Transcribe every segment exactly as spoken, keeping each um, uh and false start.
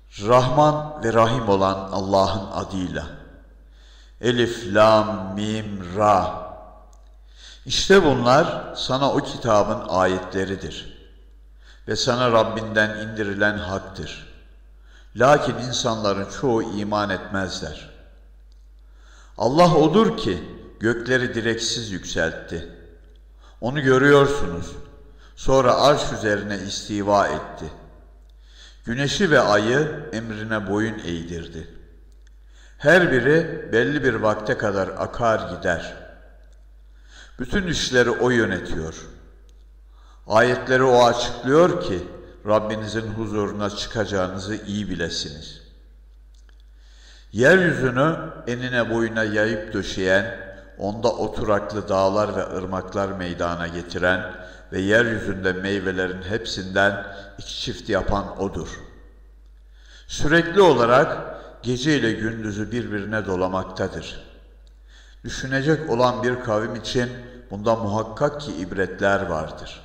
Rahman ve Rahim olan Allah'ın adıyla. Elif, Lam, Mim, Ra. İşte bunlar sana o kitabın ayetleridir. Ve sana Rabbinden indirilen haktır. Lakin insanların çoğu iman etmezler. Allah odur ki gökleri direksiz yükseltti. Onu görüyorsunuz. Sonra arş üzerine istiva etti. Güneşi ve ayı emrine boyun eğdirdi. Her biri belli bir vakte kadar akar gider. Bütün işleri o yönetiyor. Ayetleri o açıklıyor ki Rabbinizin huzuruna çıkacağınızı iyi bilesiniz. Yeryüzünü enine boyuna yayıp döşeyen, onda oturaklı dağlar ve ırmaklar meydana getiren ve yeryüzünde meyvelerin hepsinden iki çift yapan O'dur. Sürekli olarak gece ile gündüzü birbirine dolamaktadır. Düşünecek olan bir kavim için bunda muhakkak ki ibretler vardır.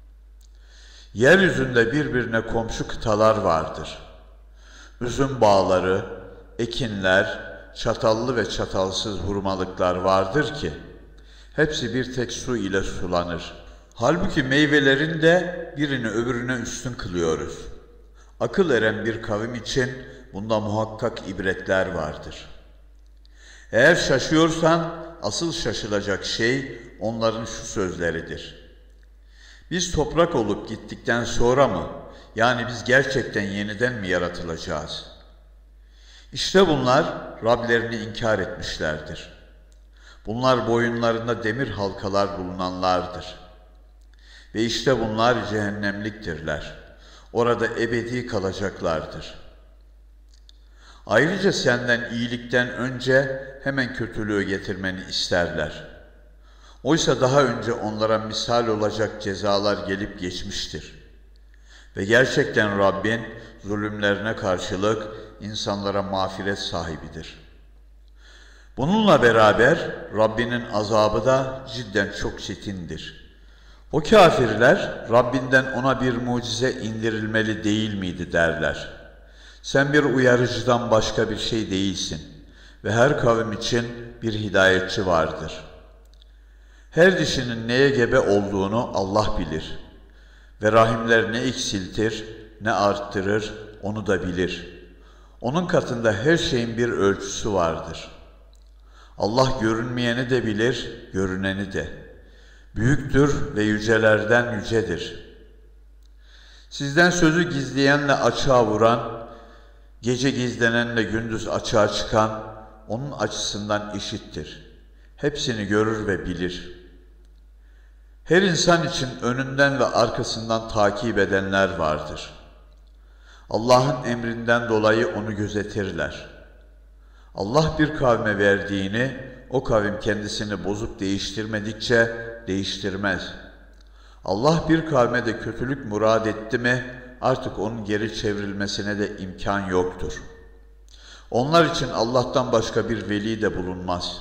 Yeryüzünde birbirine komşu kıtalar vardır. Üzüm bağları, ekinler, çatallı ve çatalsız hurmalıklar vardır ki hepsi bir tek su ile sulanır. Halbuki meyvelerin de birini öbürüne üstün kılıyoruz. Akıl eren bir kavim için bunda muhakkak ibretler vardır. Eğer şaşıyorsan asıl şaşılacak şey onların şu sözleridir. Biz toprak olup gittikten sonra mı, yani biz gerçekten yeniden mi yaratılacağız? İşte bunlar Rablerini inkar etmişlerdir. Bunlar boyunlarında demir halkalar bulunanlardır. Ve işte bunlar cehennemliktirler. Orada ebedi kalacaklardır. Ayrıca senden iyilikten önce hemen kötülüğü getirmeni isterler. Oysa daha önce onlara misal olacak cezalar gelip geçmiştir. Ve gerçekten Rabbin zulümlerine karşılık insanlara mağfiret sahibidir. Bununla beraber Rabbinin azabı da cidden çok çetindir. O kafirler Rabbinden ona bir mucize indirilmeli değil miydi derler. Sen bir uyarıcıdan başka bir şey değilsin ve her kavim için bir hidayetçi vardır. Her dişinin neye gebe olduğunu Allah bilir ve rahimler ne eksiltir ne arttırır onu da bilir. Onun katında her şeyin bir ölçüsü vardır. Allah görünmeyeni de bilir, görüneni de. Büyüktür ve yücelerden yücedir. Sizden sözü gizleyenle açığa vuran, gece gizlenenle gündüz açığa çıkan, onun açısından eşittir. Hepsini görür ve bilir. Her insan için önünden ve arkasından takip edenler vardır. Allah'ın emrinden dolayı onu gözetirler. Allah bir kavme verdiğini, o kavim kendisini bozup değiştirmedikçe değiştirmez. Allah bir kavme de kötülük murad etti mi, artık onun geri çevrilmesine de imkan yoktur. Onlar için Allah'tan başka bir veli de bulunmaz.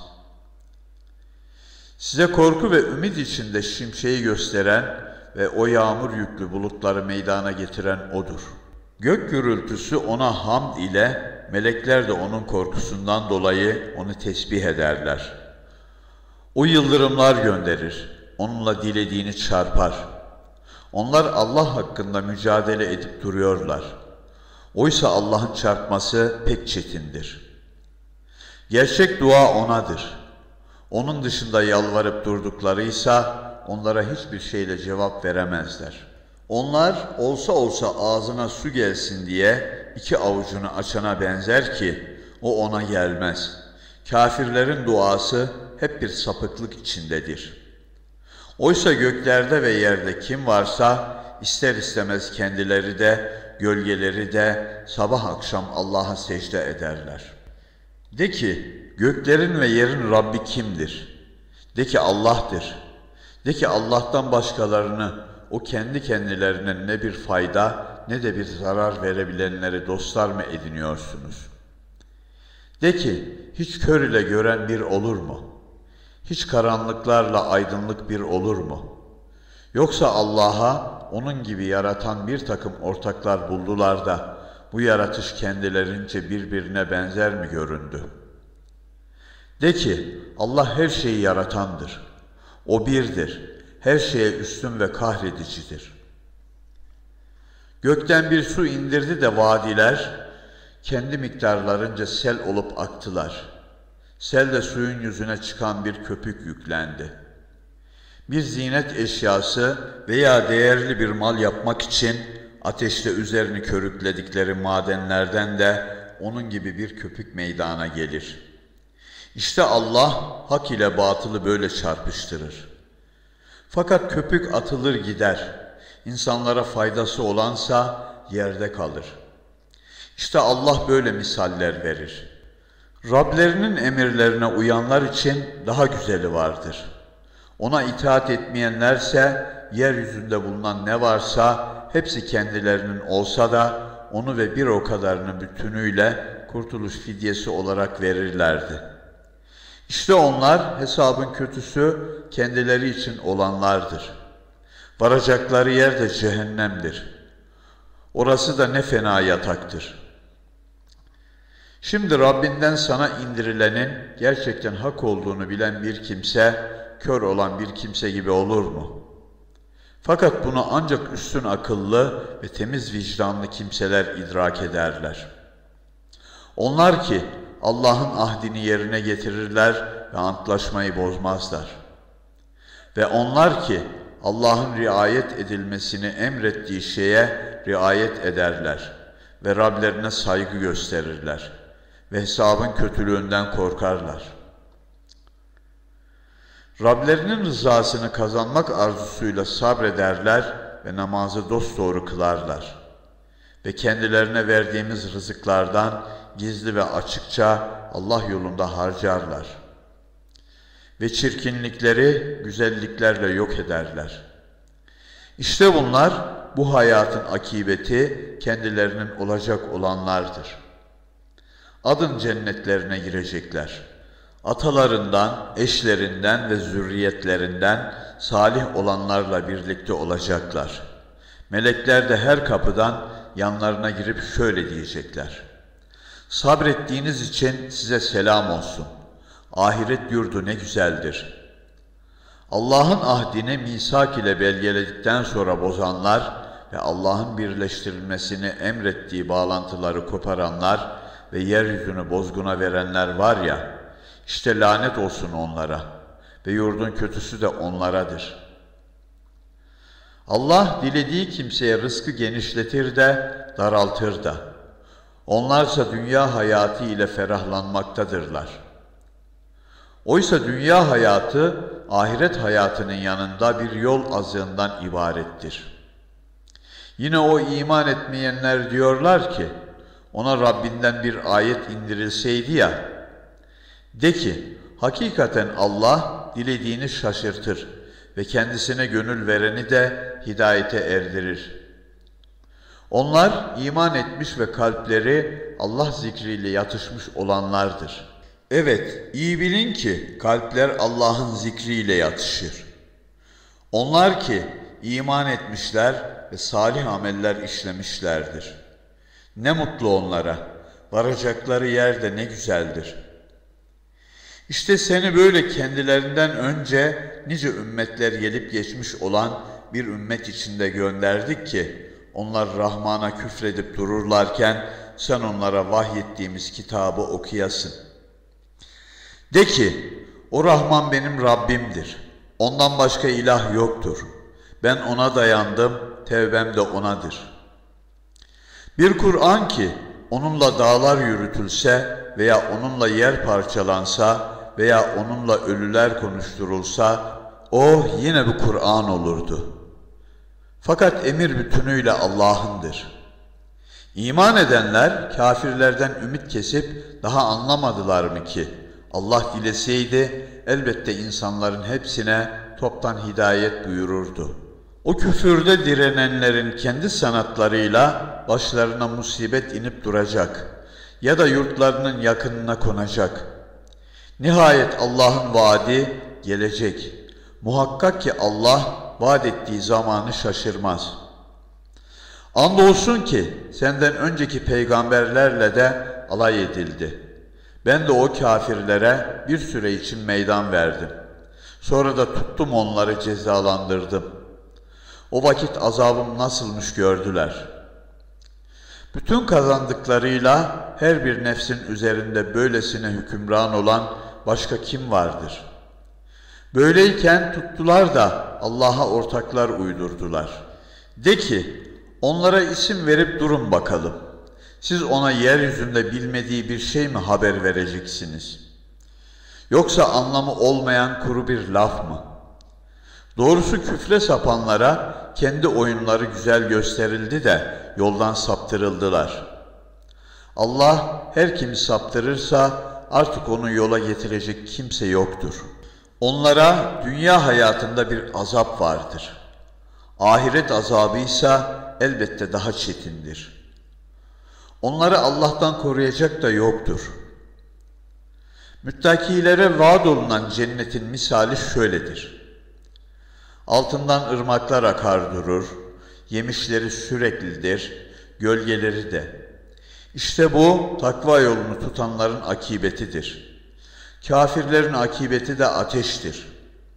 Size korku ve ümit içinde şimşeği gösteren ve o yağmur yüklü bulutları meydana getiren O'dur. Gök gürültüsü ona hamd ile, melekler de onun korkusundan dolayı onu tesbih ederler. O yıldırımlar gönderir, onunla dilediğini çarpar. Onlar Allah hakkında mücadele edip duruyorlar. Oysa Allah'ın çarpması pek çetindir. Gerçek dua O'nadır. Onun dışında yalvarıp durduklarıysa onlara hiçbir şeyle cevap veremezler. Onlar olsa olsa ağzına su gelsin diye iki avucunu açana benzer ki o ona gelmez. Kafirlerin duası hep bir sapıklık içindedir. Oysa göklerde ve yerde kim varsa ister istemez kendileri de gölgeleri de sabah akşam Allah'a secde ederler. De ki göklerin ve yerin Rabbi kimdir? De ki Allah'tır. De ki Allah'tan başkalarını o kendi kendilerine ne bir fayda ne de bir zarar verebilenleri dostlar mı ediniyorsunuz? De ki hiç kör ile gören bir olur mu? Hiç karanlıklarla aydınlık bir olur mu? Yoksa Allah'a onun gibi yaratan bir takım ortaklar buldular da bu yaratış kendilerince birbirine benzer mi göründü? De ki, Allah her şeyi yaratandır. O birdir, her şeye üstün ve kahredicidir. Gökten bir su indirdi de vadiler, kendi miktarlarınca sel olup aktılar. Sel de suyun yüzüne çıkan bir köpük yüklendi. Bir zinet eşyası veya değerli bir mal yapmak için ateşte üzerini körükledikleri madenlerden de onun gibi bir köpük meydana gelir. İşte Allah hak ile batılı böyle çarpıştırır. Fakat köpük atılır gider. İnsanlara faydası olansa yerde kalır. İşte Allah böyle misaller verir. Rablerinin emirlerine uyanlar için daha güzeli vardır. Ona itaat etmeyenlerse yeryüzünde bulunan ne varsa hepsi kendilerinin olsa da onu ve bir o kadarını bütünüyle kurtuluş fidyesi olarak verirlerdi. İşte onlar hesabın kötüsü kendileri için olanlardır. Varacakları yer de cehennemdir. Orası da ne fena yataktır. Şimdi Rabbinden sana indirilenin gerçekten hak olduğunu bilen bir kimse, kör olan bir kimse gibi olur mu? Fakat bunu ancak üstün akıllı ve temiz vicdanlı kimseler idrak ederler. Onlar ki Allah'ın ahdini yerine getirirler ve antlaşmayı bozmazlar. Ve onlar ki Allah'ın riayet edilmesini emrettiği şeye riayet ederler ve Rablerine saygı gösterirler ve hesabın kötülüğünden korkarlar. Rablerinin rızasını kazanmak arzusuyla sabrederler ve namazı dosdoğru kılarlar. Ve kendilerine verdiğimiz rızıklardan gizli ve açıkça Allah yolunda harcarlar. Ve çirkinlikleri güzelliklerle yok ederler. İşte bunlar bu hayatın akibeti kendilerinin olacak olanlardır. Adın cennetlerine girecekler. Atalarından, eşlerinden ve zürriyetlerinden salih olanlarla birlikte olacaklar. Melekler de her kapıdan yanlarına girip şöyle diyecekler: sabrettiğiniz için size selam olsun. Ahiret yurdu ne güzeldir. Allah'ın ahdini misak ile belgeledikten sonra bozanlar ve Allah'ın birleştirilmesini emrettiği bağlantıları koparanlar ve yeryüzünü bozguna verenler var ya, işte lanet olsun onlara ve yurdun kötüsü de onlaradır. Allah dilediği kimseye rızkı genişletir de daraltır da. Onlarsa dünya hayatı ile ferahlanmaktadırlar. Oysa dünya hayatı ahiret hayatının yanında bir yol azığından ibarettir. Yine o iman etmeyenler diyorlar ki, ona Rabbinden bir ayet indirilseydi ya. De ki, hakikaten Allah dilediğini şaşırtır ve kendisine gönül vereni de hidayete erdirir. Onlar iman etmiş ve kalpleri Allah zikriyle yatışmış olanlardır. Evet, iyi bilin ki kalpler Allah'ın zikriyle yatışır. Onlar ki iman etmişler ve salih ameller işlemişlerdir. Ne mutlu onlara, varacakları yer de ne güzeldir. İşte seni böyle kendilerinden önce nice ümmetler gelip geçmiş olan bir ümmet içinde gönderdik ki, onlar Rahman'a küfredip dururlarken sen onlara vahyettiğimiz kitabı okuyasın. De ki, o Rahman benim Rabbimdir. Ondan başka ilah yoktur. Ben ona dayandım, tevbem de onadır. Bir Kur'an ki onunla dağlar yürütülse veya onunla yer parçalansa veya onunla ölüler konuşturulsa, o yine bir Kur'an olurdu. Fakat emir bütünüyle Allah'ındır. İman edenler kafirlerden ümit kesip daha anlamadılar mı ki, Allah dileseydi elbette insanların hepsine toptan hidayet buyururdu. O küfürde direnenlerin kendi sanatlarıyla başlarına musibet inip duracak ya da yurtlarının yakınına konacak. Nihayet Allah'ın vaadi gelecek. Muhakkak ki Allah vaat ettiği zamanı şaşırmaz. Andolsun ki senden önceki peygamberlerle de alay edildi. Ben de o kâfirlere bir süre için meydan verdim. Sonra da tuttum onları cezalandırdım. O vakit azabım nasılmış gördüler. Bütün kazandıklarıyla her bir nefsin üzerinde böylesine hükümran olan başka kim vardır? Böyleyken tuttular da Allah'a ortaklar uydurdular. De ki, onlara isim verip durun bakalım. Siz ona yeryüzünde bilmediği bir şey mi haber vereceksiniz? Yoksa anlamı olmayan kuru bir laf mı? Doğrusu küfre sapanlara kendi oyunları güzel gösterildi de yoldan saptırıldılar. Allah her kimi saptırırsa artık onu yola getirecek kimse yoktur. Onlara dünya hayatında bir azap vardır. Ahiret azabıysa elbette daha çetindir. Onları Allah'tan koruyacak da yoktur. Müttakilere vaad olunan cennetin misali şöyledir. Altından ırmaklar akar durur, yemişleri süreklidir, gölgeleri de. İşte bu takva yolunu tutanların akibetidir. Kafirlerin akibeti de ateştir.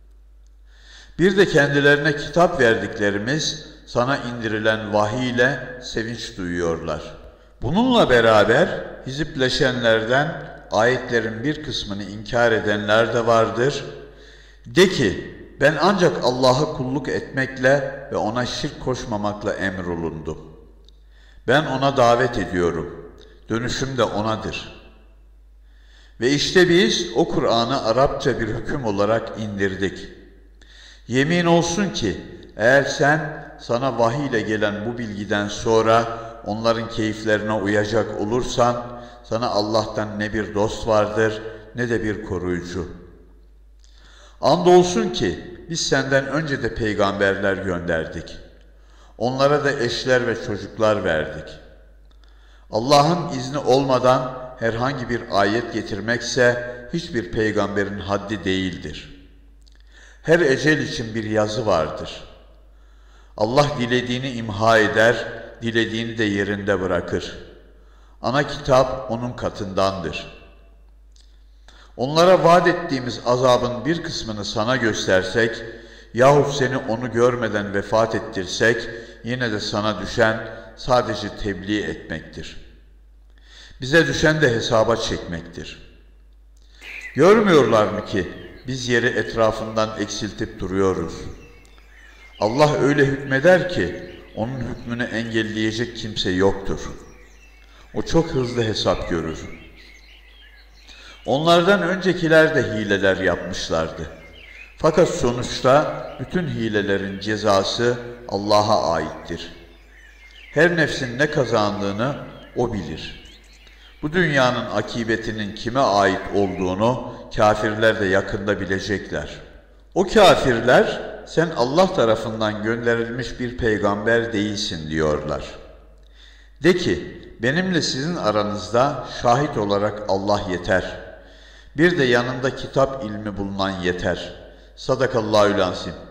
Bir de kendilerine kitap verdiklerimiz sana indirilen vahiy ile sevinç duyuyorlar. Bununla beraber hizipleşenlerden ayetlerin bir kısmını inkar edenler de vardır. De ki, ben ancak Allah'a kulluk etmekle ve ona şirk koşmamakla emrolundum. Ben ona davet ediyorum. Dönüşüm de onadır. Ve işte biz o Kur'an'ı Arapça bir hüküm olarak indirdik. Yemin olsun ki eğer sen sana vahiy ile gelen bu bilgiden sonra onların keyiflerine uyacak olursan sana Allah'tan ne bir dost vardır ne de bir koruyucu. Andolsun ki biz senden önce de peygamberler gönderdik. Onlara da eşler ve çocuklar verdik. Allah'ın izni olmadan herhangi bir ayet getirmekse hiçbir peygamberin haddi değildir. Her ecel için bir yazı vardır. Allah dilediğini imha eder, dilediğini de yerinde bırakır. Ana kitap onun katındandır. Onlara vaat ettiğimiz azabın bir kısmını sana göstersek, yahut seni onu görmeden vefat ettirsek, yine de sana düşen sadece tebliğ etmektir. Bize düşen de hesaba çekmektir. Görmüyorlar mı ki biz yeri etrafından eksiltip duruyoruz? Allah öyle hükmeder ki onun hükmünü engelleyecek kimse yoktur. O çok hızlı hesap görür. Onlardan öncekiler de hileler yapmışlardı. Fakat sonuçta bütün hilelerin cezası Allah'a aittir. Her nefsin ne kazandığını O bilir. Bu dünyanın akibetinin kime ait olduğunu kafirler de yakında bilecekler. O kafirler, sen Allah tarafından gönderilmiş bir peygamber değilsin diyorlar. De ki, benimle sizin aranızda şahit olarak Allah yeter. Bir de yanında kitap ilmi bulunan yeter. Sadakallahül azim.